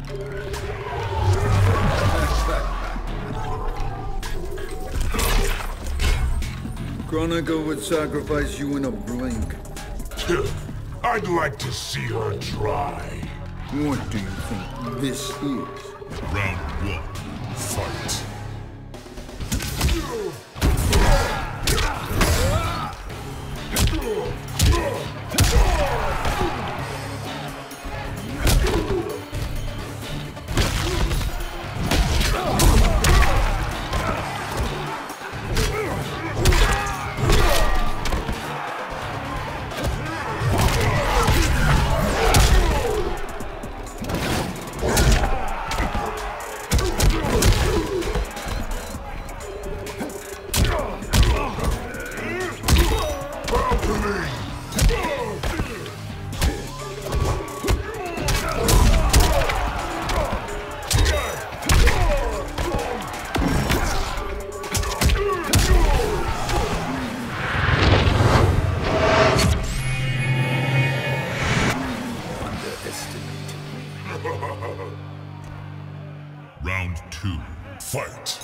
Chronicle would sacrifice you in a blink. I'd like to see her try. What do you think this is? Round 1, fight. Round 2, fight!